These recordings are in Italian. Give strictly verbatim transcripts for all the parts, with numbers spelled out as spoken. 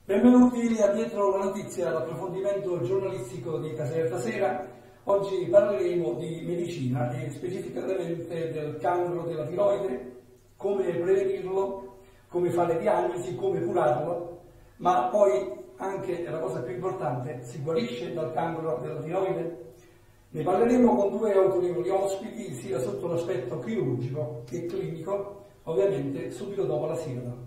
Benvenuti a Dietro la Notizia, l'approfondimento giornalistico di Caserta Sera. Oggi parleremo di medicina e specificatamente del cancro della tiroide, come prevenirlo, come fare le diagnosi, come curarlo, ma poi anche, la cosa più importante, si guarisce dal cancro della tiroide? Ne parleremo con due autorevoli ospiti, sia sotto l'aspetto chirurgico che clinico, ovviamente subito dopo la sigla.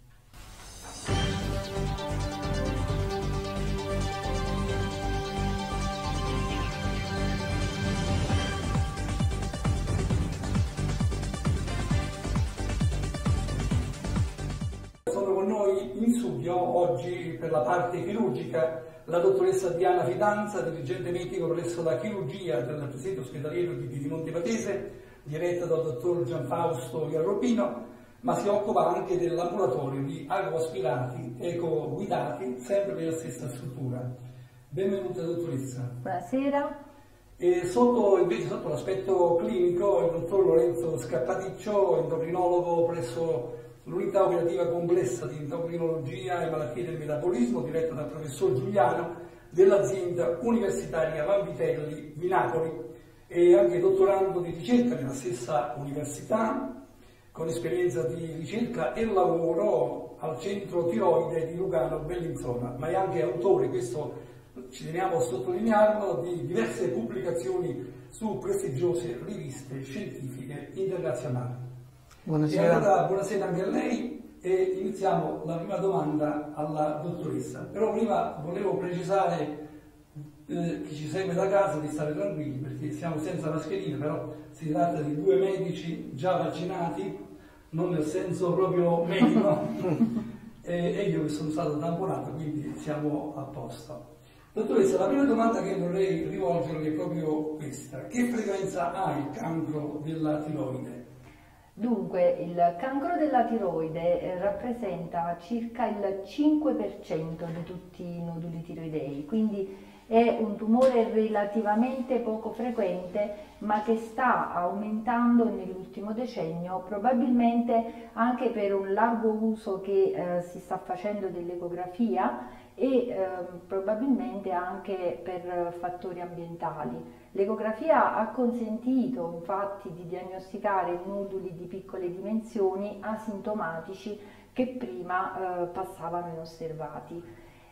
Sono con noi in studio oggi per la parte chirurgica la dottoressa Diana Fidanza, dirigente medico presso la chirurgia del presidente ospedaliero di Piemonte Patese, diretta dal dottor Gianfausto Garrobino, ma si occupa anche dell'ambulatorio di agoaspirati eco-guidati, sempre nella stessa struttura. Benvenuta dottoressa. Buonasera. E sotto, invece sotto l'aspetto clinico il dottor Lorenzo Scappaticcio, endocrinologo presso l'unità operativa complessa di endocrinologia e malattie del metabolismo, diretta dal professor Giuliano, dell'azienda universitaria Vanvitelli di Napoli, e anche dottorando di ricerca nella stessa università, con esperienza di ricerca e lavoro al centro tiroide di Lugano Bellinzona, ma è anche autore, questo ci teniamo a sottolinearlo, di diverse pubblicazioni su prestigiose riviste scientifiche internazionali. Buonasera. E allora buonasera anche a lei e iniziamo la prima domanda alla dottoressa. Però prima volevo precisare eh, chi ci segue da casa di stare tranquilli, perché siamo senza mascherine, però si tratta di due medici già vaccinati, non nel senso proprio medico, e, e io che sono stato tamponato, quindi siamo a posto. Dottoressa, la prima domanda che vorrei rivolgerle è proprio questa: che frequenza ha il cancro della tiroide? Dunque, il cancro della tiroide eh, rappresenta circa il cinque per cento di tutti i noduli tiroidei, quindi è un tumore relativamente poco frequente, ma che sta aumentando nell'ultimo decennio, probabilmente anche per un largo uso che eh, si sta facendo dell'ecografia e eh, probabilmente anche per fattori ambientali. L'ecografia ha consentito infatti di diagnosticare noduli di piccole dimensioni asintomatici che prima eh, passavano inosservati.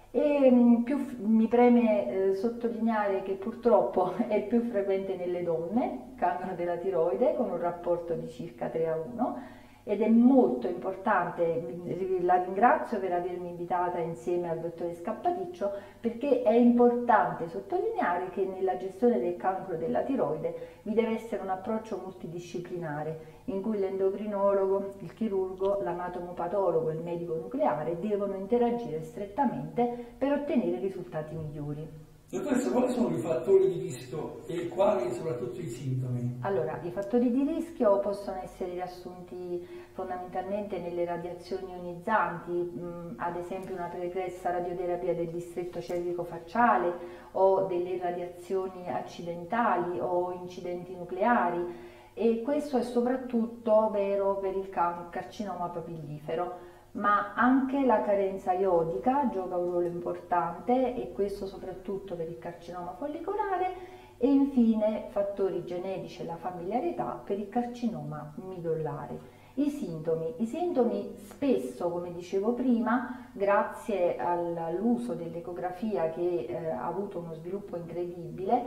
E più, mi preme eh, sottolineare che purtroppo è più frequente nelle donne, cancro della tiroide, con un rapporto di circa tre a uno, ed è molto importante, la ringrazio per avermi invitata insieme al dottore Scappaticcio, perché è importante sottolineare che nella gestione del cancro della tiroide vi deve essere un approccio multidisciplinare in cui l'endocrinologo, il chirurgo, l'anatomopatologo e il medico nucleare devono interagire strettamente per ottenere risultati migliori. Dottoressa, quali sono i fattori di rischio e quali soprattutto i sintomi? Allora, i fattori di rischio possono essere riassunti fondamentalmente nelle radiazioni ionizzanti, mh, ad esempio una pregressa radioterapia del distretto cervico-facciale o delle radiazioni accidentali o incidenti nucleari, e questo è soprattutto vero per il carcinoma papillifero. Ma anche la carenza iodica gioca un ruolo importante, e questo soprattutto per il carcinoma follicolare, e infine fattori genetici e la familiarità per il carcinoma midollare. I sintomi. I sintomi spesso, come dicevo prima, grazie all'uso dell'ecografia che eh, ha avuto uno sviluppo incredibile,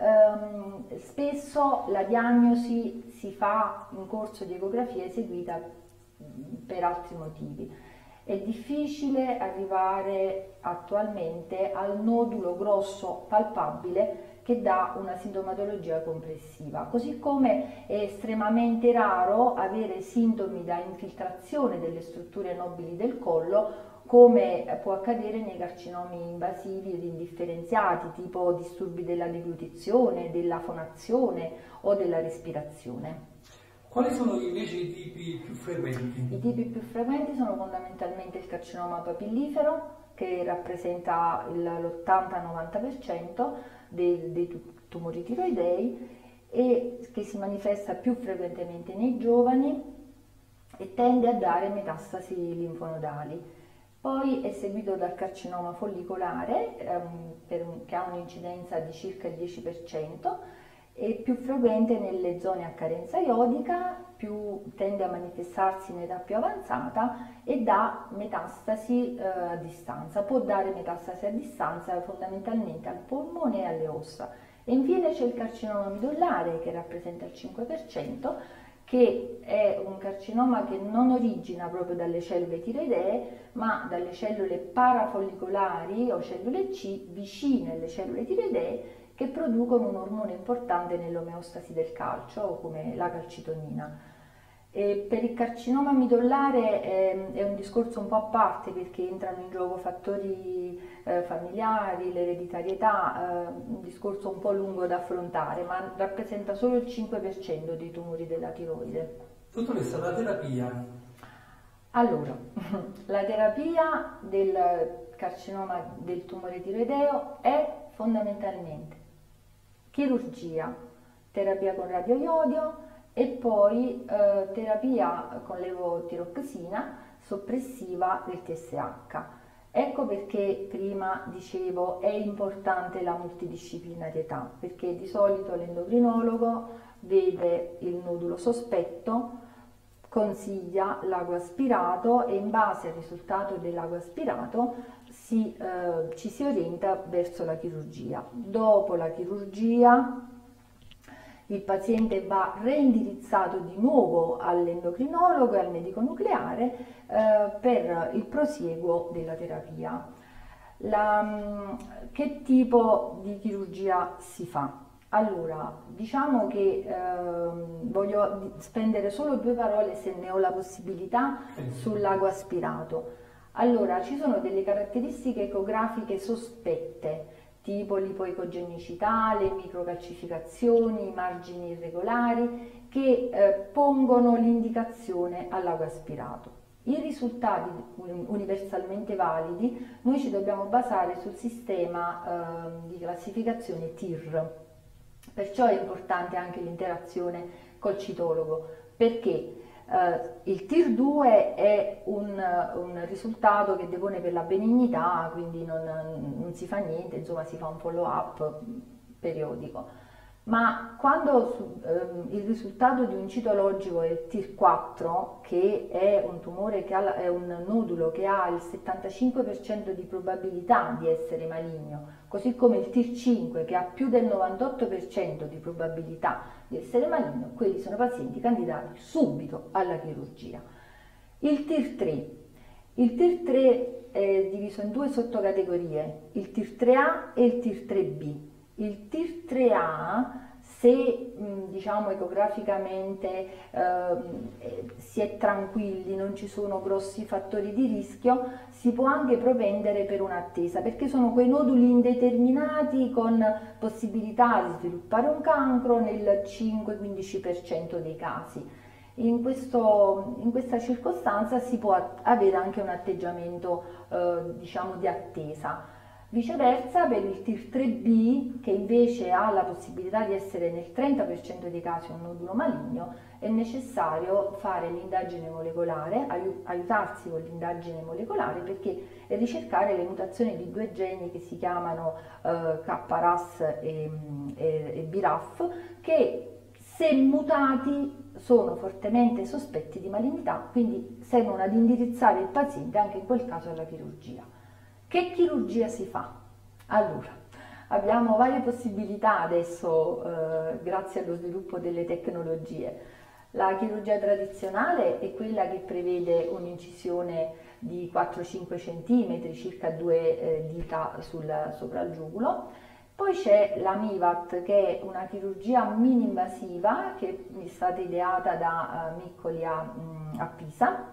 ehm, spesso la diagnosi si fa in corso di ecografia eseguita per altri motivi. È difficile arrivare attualmente al nodulo grosso palpabile che dà una sintomatologia complessiva, così come è estremamente raro avere sintomi da infiltrazione delle strutture nobili del collo, come può accadere nei carcinomi invasivi ed indifferenziati, tipo disturbi della deglutizione, della fonazione o della respirazione. Quali sono invece i tipi più frequenti? I tipi più frequenti sono fondamentalmente il carcinoma papillifero, che rappresenta l'ottanta novanta per cento dei, dei tumori tiroidei e che si manifesta più frequentemente nei giovani e tende a dare metastasi linfonodali. Poi è seguito dal carcinoma follicolare, ehm, per un, che ha un'incidenza di circa il dieci per cento, è più frequente nelle zone a carenza iodica, più tende a manifestarsi in età più avanzata e dà metastasi eh, a distanza. Può dare metastasi a distanza fondamentalmente al polmone e alle ossa. E infine c'è il carcinoma midollare che rappresenta il cinque per cento, che è un carcinoma che non origina proprio dalle cellule tiroidee, ma dalle cellule parafollicolari o cellule C vicine alle cellule tiroidee, che producono un ormone importante nell'omeostasi del calcio, come la calcitonina. E per il carcinoma midollare è, è un discorso un po' a parte, perché entrano in gioco fattori eh, familiari, l'ereditarietà, eh, un discorso un po' lungo da affrontare, ma rappresenta solo il cinque per cento dei tumori della tiroide. Dottoressa, la terapia? Allora, la terapia del carcinoma del tumore tiroideo è fondamentalmente chirurgia, terapia con radioiodio e poi eh, terapia con levotiroxina soppressiva del T S H. Ecco perché prima dicevo è importante la multidisciplinarietà, perché di solito l'endocrinologo vede il nodulo sospetto, consiglia l'ago aspirato e in base al risultato dell'ago aspirato si, eh, ci si orienta verso la chirurgia. Dopo la chirurgia il paziente va reindirizzato di nuovo all'endocrinologo e al medico nucleare eh, per il prosieguo della terapia. La, che tipo di chirurgia si fa? Allora, diciamo che eh, voglio spendere solo due parole, se ne ho la possibilità, sull'ago aspirato. Allora, ci sono delle caratteristiche ecografiche sospette, tipo l'ipoecogenicità, le microcalcificazioni, i margini irregolari, che eh, pongono l'indicazione all'ago aspirato. I risultati universalmente validi, noi ci dobbiamo basare sul sistema eh, di classificazione T I R, perciò è importante anche l'interazione col citologo, perché Uh, il T I R due è un, un risultato che depone per la benignità, quindi non, non si fa niente, insomma si fa un follow up periodico. Ma quando um, il risultato di un citologico è il T I R quattro, che è un tumore che ha, è un nodulo che ha il settantacinque per cento di probabilità di essere maligno, così come il T I R cinque che ha più del novantotto per cento di probabilità di essere maligno, quelli sono pazienti candidati subito alla chirurgia. Il T I R tre. Il T I R tre è diviso in due sottocategorie, il T I R tre A e il T I R tre B. Il T I R tre A, se diciamo ecograficamente eh, si è tranquilli, non ci sono grossi fattori di rischio, si può anche propendere per un'attesa, perché sono quei noduli indeterminati con possibilità di sviluppare un cancro nel cinque quindici per cento dei casi. In, questo, in questa circostanza si può avere anche un atteggiamento eh, diciamo di attesa. Viceversa, per il T I R tre B, che invece ha la possibilità di essere nel trenta per cento dei casi un nodulo maligno, è necessario fare l'indagine molecolare, aiutarsi con l'indagine molecolare perché e ricercare le mutazioni di due geni che si chiamano eh, K R A S e, e, e B R A F, che se mutati sono fortemente sospetti di malignità, quindi servono ad indirizzare il paziente anche in quel caso alla chirurgia. Che chirurgia si fa? Allora, abbiamo varie possibilità adesso eh, grazie allo sviluppo delle tecnologie. La chirurgia tradizionale è quella che prevede un'incisione di quattro cinque centimetri, circa due eh, dita sul, sopra il giugulo. Poi c'è la MIVAT, che è una chirurgia mini-invasiva che è stata ideata da uh, Miccoli a, mm, a Pisa,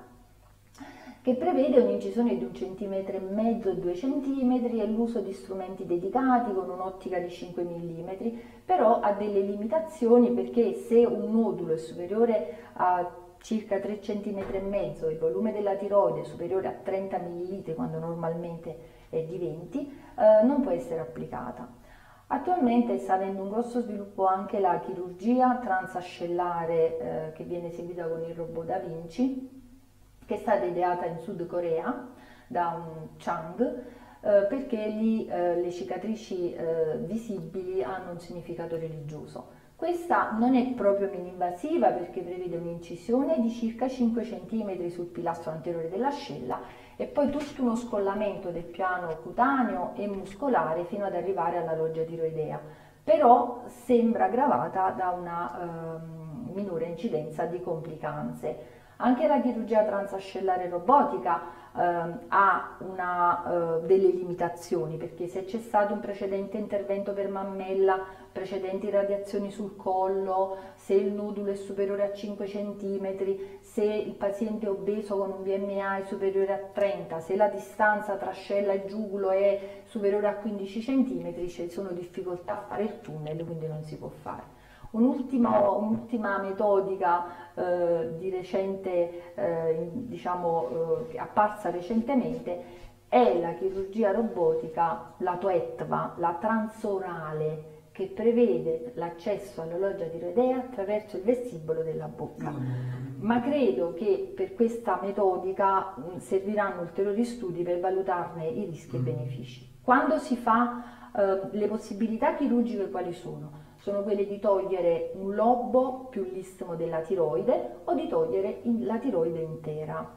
che prevede un'incisione di un centimetro e mezzo e due centimetri e l'uso di strumenti dedicati con un'ottica di cinque millimetri, però ha delle limitazioni perché se un nodulo è superiore a circa tre centimetri e mezzo, il volume della tiroide è superiore a trenta millilitri quando normalmente è di venti, eh, non può essere applicata. Attualmente sta avendo un grosso sviluppo anche la chirurgia transascellare eh, che viene eseguita con il robot Da Vinci, che è stata ideata in Sud Corea, da un Chang, eh, perché lì eh, le cicatrici eh, visibili hanno un significato religioso. Questa non è proprio mini-invasiva perché prevede un'incisione di circa cinque centimetri sul pilastro anteriore dell'ascella e poi tutto uno scollamento del piano cutaneo e muscolare fino ad arrivare alla loggia tiroidea, però sembra aggravata da una eh, minore incidenza di complicanze. Anche la chirurgia transascellare robotica eh, ha una, eh, delle limitazioni, perché se c'è stato un precedente intervento per mammella, precedenti radiazioni sul collo, se il nodulo è superiore a cinque centimetri, se il paziente è obeso con un B M I superiore a trenta, se la distanza tra ascella e giugulo è superiore a quindici centimetri, ci sono difficoltà a fare il tunnel, quindi non si può fare. Un'ultima, un'ultima metodica eh, di recente, eh, diciamo, eh, apparsa recentemente è la chirurgia robotica, la TOETVA, la transorale, che prevede l'accesso alla loggia tiroidea attraverso il vestibolo della bocca. Ma credo che per questa metodica mh, serviranno ulteriori studi per valutarne i rischi e i benefici. Quando si fa eh, le possibilità chirurgiche quali sono? Sono quelle di togliere un lobo più l'istmo della tiroide o di togliere la tiroide intera.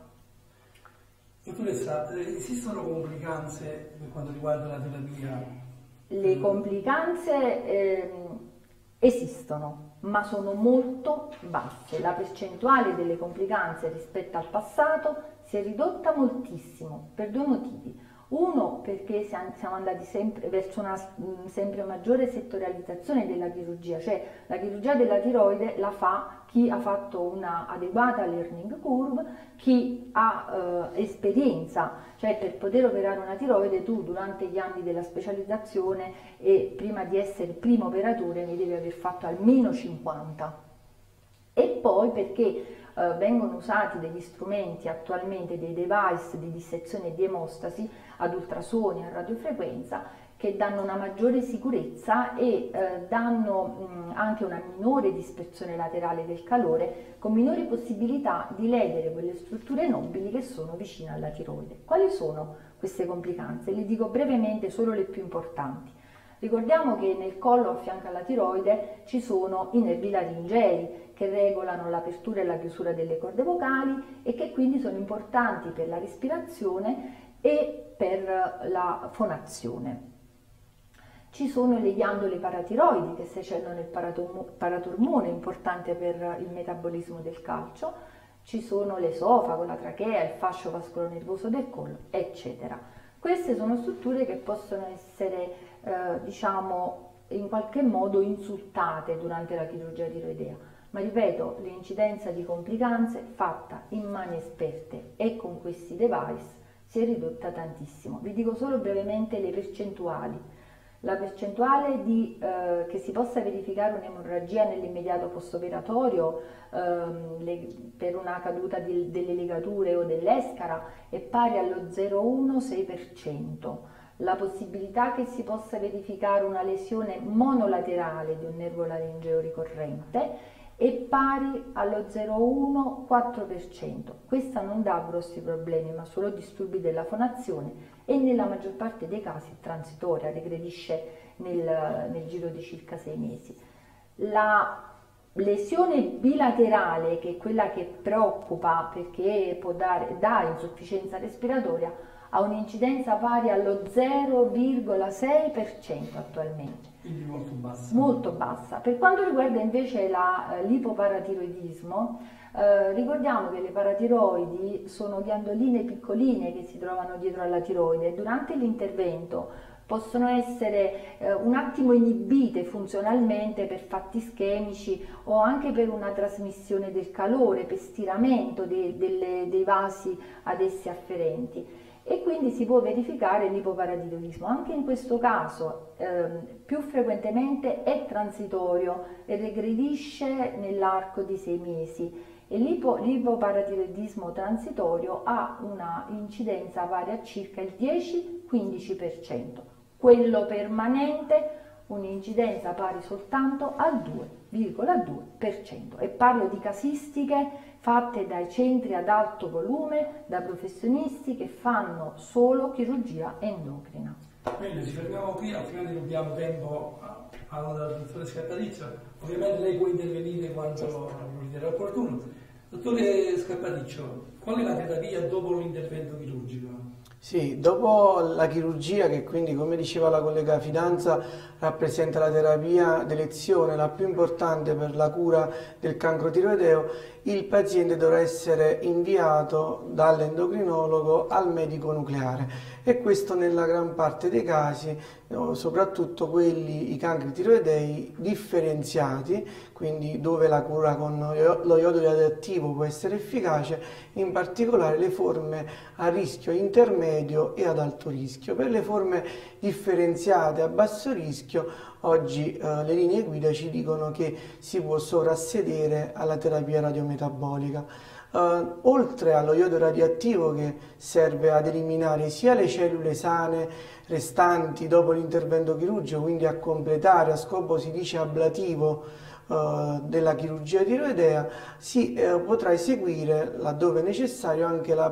Dottoressa, esistono complicanze per quanto riguarda la terapia? Le complicanze eh, esistono, ma sono molto basse. La percentuale delle complicanze rispetto al passato si è ridotta moltissimo per due motivi. Uno, perché siamo andati sempre verso una sempre maggiore settorializzazione della chirurgia, cioè la chirurgia della tiroide la fa chi ha fatto una adeguata learning curve, chi ha eh, esperienza, cioè per poter operare una tiroide tu durante gli anni della specializzazione e prima di essere primo operatore ne devi aver fatto almeno cinquanta. E poi perché Uh, vengono usati degli strumenti attualmente, dei device di dissezione e di emostasi ad ultrasuoni, a radiofrequenza, che danno una maggiore sicurezza e uh, danno mh, anche una minore dispersione laterale del calore, con minori possibilità di ledere quelle strutture nobili che sono vicine alla tiroide. Quali sono queste complicanze? Le dico brevemente solo le più importanti. Ricordiamo che nel collo a fianco alla tiroide ci sono i nervi laringei che regolano l'apertura e la chiusura delle corde vocali e che quindi sono importanti per la respirazione e per la fonazione. Ci sono le ghiandole paratiroidi che secellano il paratormone, importante per il metabolismo del calcio. Ci sono l'esofago, la trachea, il fascio vascolonervoso del collo, eccetera. Queste sono strutture che possono essere Eh, diciamo in qualche modo insultate durante la chirurgia tiroidea, ma ripeto, l'incidenza di complicanze fatta in mani esperte e con questi device si è ridotta tantissimo. Vi dico solo brevemente le percentuali. La percentuale di, eh, che si possa verificare un'emorragia nell'immediato postoperatorio ehm, le, per una caduta di, delle legature o dell'escara è pari allo zero virgola uno sei per cento. La possibilità che si possa verificare una lesione monolaterale di un nervo laringeo ricorrente è pari allo zero virgola uno quattro per cento. Questa non dà grossi problemi, ma solo disturbi della fonazione e nella maggior parte dei casi è transitoria, regredisce nel, nel giro di circa sei mesi. La lesione bilaterale, che è quella che preoccupa perché può dare, dà insufficienza respiratoria, ha un'incidenza pari allo zero virgola sei per cento attualmente. Quindi molto bassa. Molto bassa. Per quanto riguarda invece la, l'ipoparatiroidismo, eh, ricordiamo che le paratiroidi sono ghiandoline piccoline che si trovano dietro alla tiroide e durante l'intervento possono essere eh, un attimo inibite funzionalmente per fatti ischemici o anche per una trasmissione del calore, per stiramento dei, delle, dei vasi ad essi afferenti. E quindi si può verificare l'ipoparatiroidismo. Anche in questo caso ehm, più frequentemente è transitorio e regredisce nell'arco di sei mesi e l'ipo, l'ipoparatiroidismo transitorio ha una incidenza pari a circa il dieci quindici per cento. Quello permanente un'incidenza pari soltanto al due virgola due per cento, e parlo di casistiche fatte dai centri ad alto volume, da professionisti che fanno solo chirurgia endocrina. Bene, ci fermiamo qui, altrimenti dobbiamo tempo al dottore Scarpadiccio. Ovviamente lei può intervenire quando lo riterrà opportuno. Dottore Scarpadiccio, qual è la terapia dopo l'intervento chirurgico? Sì, dopo la chirurgia, che quindi, come diceva la collega Fidanza, rappresenta la terapia d'elezione, la più importante per la cura del cancro tiroideo, il paziente dovrà essere inviato dall'endocrinologo al medico nucleare, e questo nella gran parte dei casi, soprattutto quelli, i cancri tiroidei differenziati, quindi dove la cura con lo iodio radioattivo può essere efficace, in particolare le forme a rischio intermedio e ad alto rischio. Per le forme differenziate a basso rischio, oggi eh, le linee guida ci dicono che si può sovrassedere alla terapia radiometabolica. Uh, oltre allo iodio radioattivo, che serve ad eliminare sia le cellule sane restanti dopo l'intervento chirurgico, quindi a completare a scopo, si dice, ablativo uh, della chirurgia tiroidea, si uh, potrà eseguire, laddove necessario, anche la,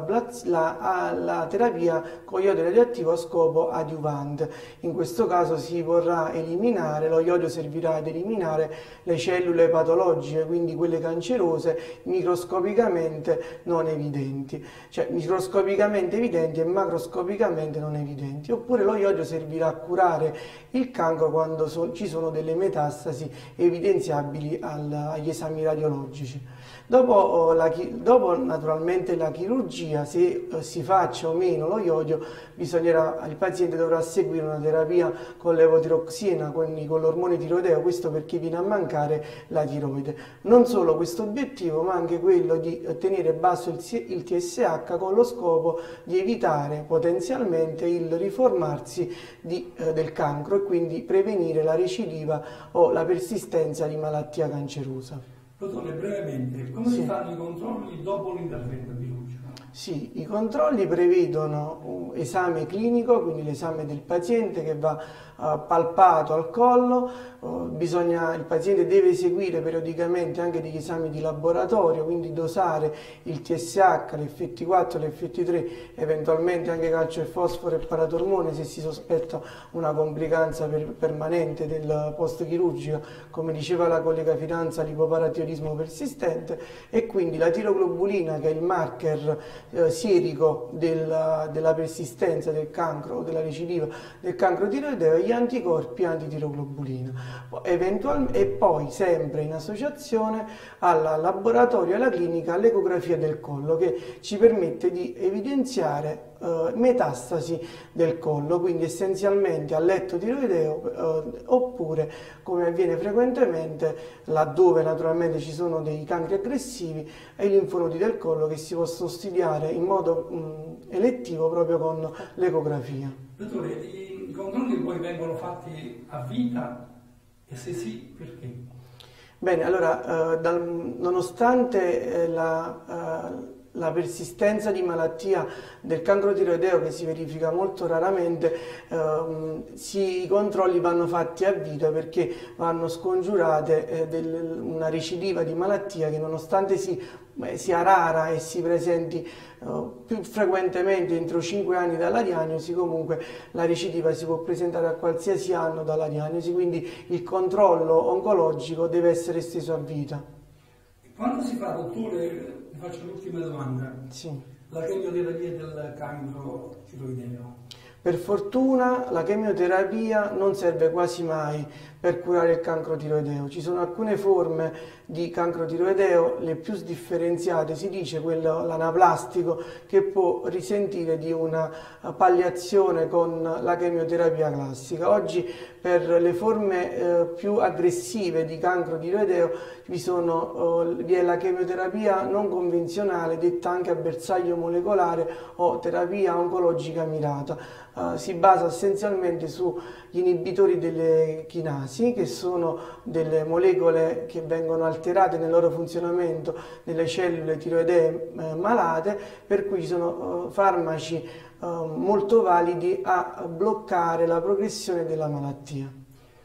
la, la terapia con iodio radioattivo a scopo adiuvante. In questo caso si vorrà eliminare, lo iodio servirà ad eliminare le cellule patologiche, quindi quelle cancerose, microscopicamente non evidenti, cioè microscopicamente evidenti e macroscopicamente non evidenti. Oppure lo iodio servirà a curare il cancro quando so, ci sono delle metastasi evidenziabili al, agli esami radiologici. Dopo, la, dopo naturalmente la chirurgia, se eh, si faccia o meno lo iodio, bisognerà, il paziente dovrà seguire una terapia con levotiroxina, quindi con l'ormone tiroideo, questo perché viene a mancare la tiroide. Non solo questo obiettivo, ma anche quello di tenere basso il, il T S H, con lo scopo di evitare potenzialmente il riformarsi di, eh, del cancro, e quindi prevenire la recidiva o la persistenza di malattia cancerosa. Dottore, brevemente, come Sì. si fanno i controlli dopo l'intervento chirurgico? Sì, i controlli prevedono un esame clinico, quindi l'esame del paziente che va uh, palpato al collo. Uh, bisogna, il paziente deve eseguire periodicamente anche degli esami di laboratorio, quindi dosare il T S H, l'F T quattro, l'F T tre, eventualmente anche calcio e fosforo e paratormone se si sospetta una complicanza per, permanente del post chirurgico, come diceva la collega Fidanza, l'ipoparatiroidismo persistente, e quindi la tiroglobulina, che è il marker eh, sierico della, della persistenza del cancro o della recidiva del cancro tiroideo, e gli anticorpi antitiroglobulina. Eventualmente, e poi sempre in associazione al laboratorio e alla clinica l'ecografia del collo, che ci permette di evidenziare eh, metastasi del collo, quindi essenzialmente al letto tiroideo, eh, oppure, come avviene frequentemente laddove naturalmente ci sono dei cancri aggressivi, ai linfonodi del collo, che si possono studiare in modo mh, elettivo proprio con l'ecografia. Dottore, i controlli poi vengono fatti a vita? E se sì, perché? Bene, allora, eh, dal, nonostante eh, la, eh, la persistenza di malattia del cancro tiroideo, che si verifica molto raramente, ehm, si, i controlli vanno fatti a vita, perché vanno scongiurate eh, del, una recidiva di malattia che, nonostante si, eh, sia rara e si presenti eh, più frequentemente entro cinque anni dalla diagnosi, comunque la recidiva si può presentare a qualsiasi anno dalla diagnosi, quindi il controllo oncologico deve essere esteso a vita. Quando si fa, dottore, vi faccio l'ultima domanda, Sì. la chemioterapia del cancro tiroideo? Per fortuna la chemioterapia non serve quasi mai per curare il cancro tiroideo. Ci sono alcune forme di cancro tiroideo, le più differenziate, si dice quello l'anaplastico, che può risentire di una palliazione con la chemioterapia classica. Oggi per le forme eh, più aggressive di cancro tiroideo vi, sono, eh, vi è la chemioterapia non convenzionale, detta anche a bersaglio molecolare o terapia oncologica mirata. Uh, si basa essenzialmente sugli inibitori delle chinasi, che sono delle molecole che vengono alterate nel loro funzionamento nelle cellule tiroidee eh, malate, per cui ci sono uh, farmaci uh, molto validi a bloccare la progressione della malattia.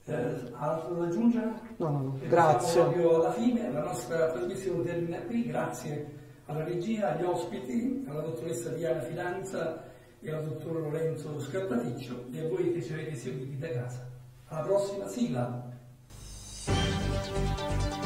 Eh, altro da aggiungere? No, no, no. E Grazie. Siamo proprio alla fine, la nostra trasmissione termina qui, grazie alla regia, agli ospiti, alla dottoressa Diana Fidanza e al dottor Lorenzo Scarpaticcio e a voi che ci avete seguiti da casa. Alla prossima sigla!